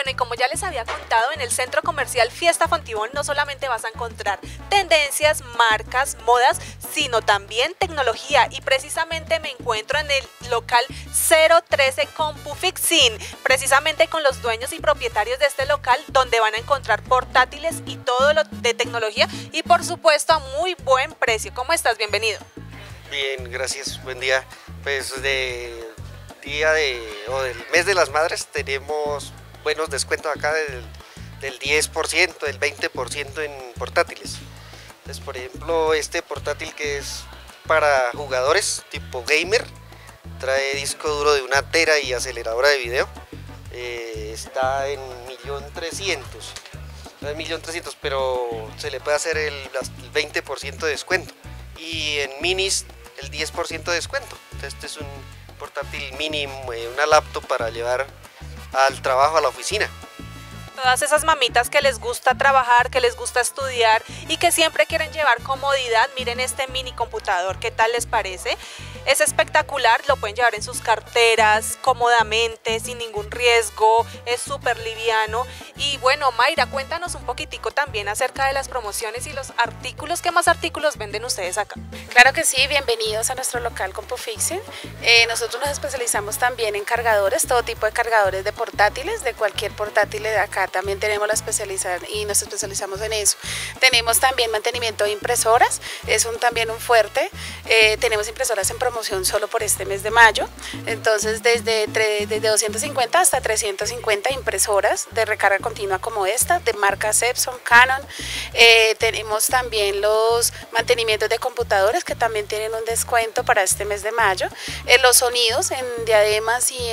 Bueno, y como ya les había contado, en el Centro Comercial Fiesta Fontibón no solamente vas a encontrar tendencias, marcas, modas, sino también tecnología. Y precisamente me encuentro en el local 013 CompuFixin, precisamente con los dueños y propietarios de este local, donde van a encontrar portátiles y todo lo de tecnología y por supuesto a muy buen precio. ¿Cómo estás? Bienvenido. Bien, gracias, buen día. Pues del mes de las madres tenemos buenos descuentos acá del 10%, del 20% en portátiles. Entonces, por ejemplo, este portátil que es para jugadores tipo gamer, trae disco duro de 1 tera y aceleradora de video, está en 1.300.000. No es 1.300.000, pero se le puede hacer el 20% de descuento. Y en minis el 10% de descuento. Entonces, este es un portátil mini, una laptop para llevar al trabajo, a la oficina. Todas esas mamitas que les gusta trabajar, que les gusta estudiar y que siempre quieren llevar comodidad, miren este mini computador, ¿qué tal les parece? Es espectacular, lo pueden llevar en sus carteras cómodamente, sin ningún riesgo, es súper liviano. Y bueno, Mayra, cuéntanos un poquitico también acerca de las promociones y los artículos. ¿Qué más artículos venden ustedes acá? Claro que sí, bienvenidos a nuestro local CompuFixin. Nosotros nos especializamos también en cargadores, todo tipo de cargadores de portátiles, de cualquier portátil de acá. También tenemos la especialización y nos especializamos en eso. Tenemos también mantenimiento de impresoras, es también un fuerte. Tenemos impresoras en promoción solo por este mes de mayo. Entonces desde 250 hasta 350 impresoras de recarga continua como esta, de marcas Epson, Canon. Tenemos también los mantenimientos de computadores que también tienen un descuento para este mes de mayo. Los sonidos en diademas y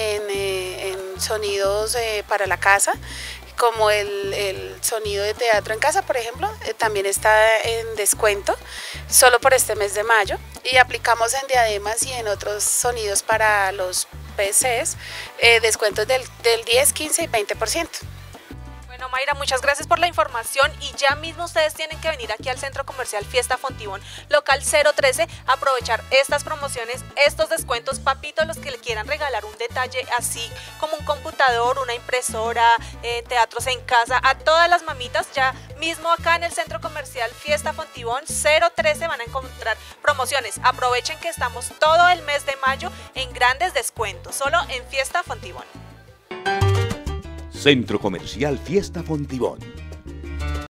en sonidos para la casa, como el sonido de teatro en casa, por ejemplo, también está en descuento solo por este mes de mayo, y aplicamos en diademas y en otros sonidos para los PCs descuentos del 10, 15 y 20%. Bueno, Mayra, muchas gracias por la información y ya mismo ustedes tienen que venir aquí al Centro Comercial Fiesta Fontibón, local 013, aprovechar estas promociones, estos descuentos. Papito, los que le quieran regalar un detalle así como un computador, una impresora, teatros en casa, a todas las mamitas, ya mismo acá en el Centro Comercial Fiesta Fontibón 013 van a encontrar promociones. Aprovechen que estamos todo el mes de mayo en grandes descuentos, solo en Fiesta Fontibón. Centro Comercial Fiesta Fontibón.